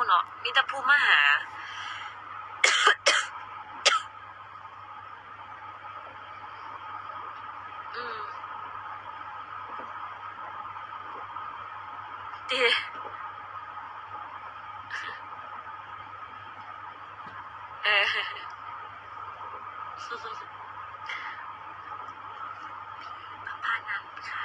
เนาะมีแต่ผู้มาหาดีประมาณนั้นค่ะ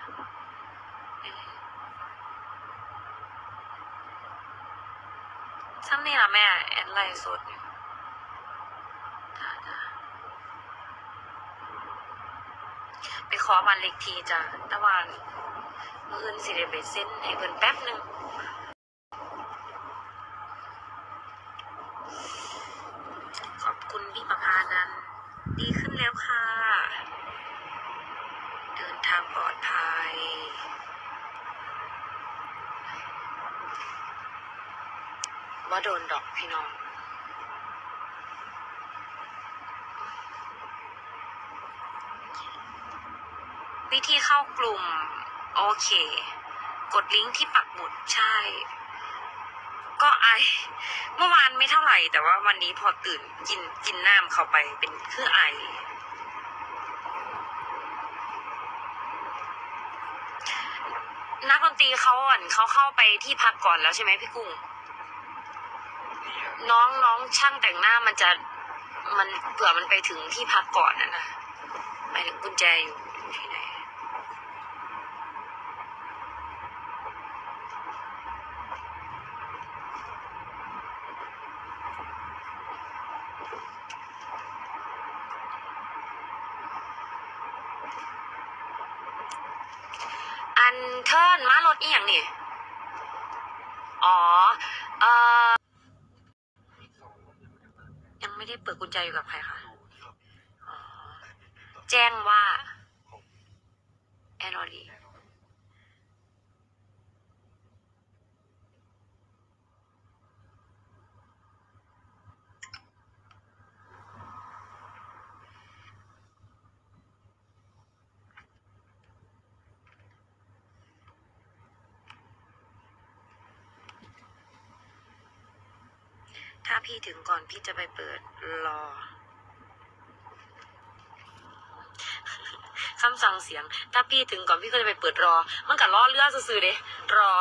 ซ้ำนี่ล่ะแม่แอนไลฟ์สดอยู่ไปขอบันเลขทีจ้ะตะวันมื้ออื่นสิได้ไปเซ็นให้เพิ่นแป๊บนึงขอบคุณพี่ประภานันท์ดีขึ้นแล้วค่ะเดินทางปลอดภัยว่าโดนดอกพี่น้องวิธีเข้ากลุ่มโอเคกดลิงก์ที่ปักหมุดใช่ก็เมื่อวานไม่เท่าไหร่แต่ว่าวันนี้พอตื่นกินน้ำเข้าไปเป็นคือนักดนตรีเขาเข้าไปที่พักก่อนแล้วใช่ไหมพี่กุ้งน้องช่างแต่งหน้ามันเผื่อมันไปถึงที่พักก่อนนะหมายถึงกุญแจอยู่ที่ไหนอันเทิร์นมารถอีหยังนี่อ๋อยังไม่ได้เปิดกุญแจอยู่กับใครคะอ๋อแจ้งว่าแอนอรีถ้าพี่ถึงก่อนพี่จะไปเปิดรอคำสั่งเสียงถ้าพี่ถึงก่อนพี่ก็จะไปเปิดรอมันกับรอเรือซื่อๆเด้รอ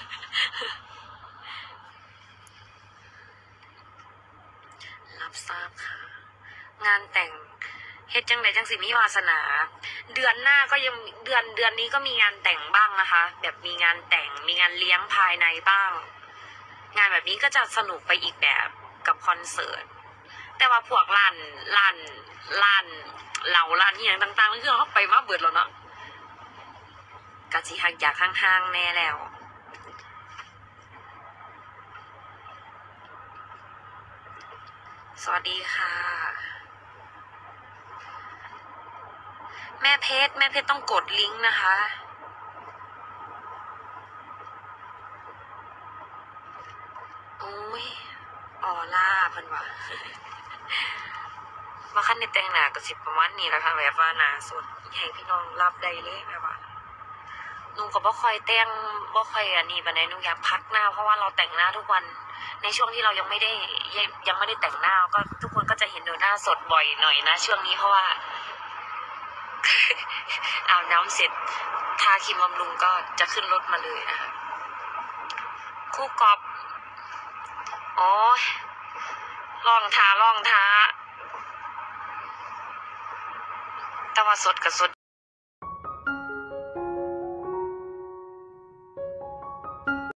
รับทราบค่ะงานแต่งเฮ็ดจังไดจังสิมีวาสนาเดือนหน้าก็ยังเดือนนี้ก็มีงานแต่งบ้างนะคะแบบมีงานแต่งมีงานเลี้ยงภายในบ้างงานแบบนี้ก็จะสนุกไปอีกแบบกับคอนเสิร์ตแต่ว่าพวกร้านเหล่าร้านที่อย่างต่างๆนี่คือเขาไปมาเบิดแล้วเนาะกะจิหักอยากห่างๆแน่แล้วสวัสดีค่ะแม่เพชรต้องกดลิงก์นะคะโอ้ยออล่าเพิ่นว่าว่าขั้นในแต่งหน้าก็สิประมาณนี้แหละค่ะแบบว่าหน้าสดให้พี่น้องรับได้เลยแบบว่าหนูก็บ่ค่อยแต่งบ่ค่อยอันนี้ปานใดหนูอยากพักหน้าเพราะว่าเราแต่งหน้าทุกวันในช่วงที่เรายังไม่ได้แต่งหน้าก็ทุกคนก็จะเห็นหนูหน้าสดบ่อยหน่อยนะช่วงนี้เพราะว่า อาบน้ำเสร็จทาครีมบำรุงก็จะขึ้นรถมาเลยนะคะคู่กอบโอ้ยลองทาแต่ว่าสดกับสด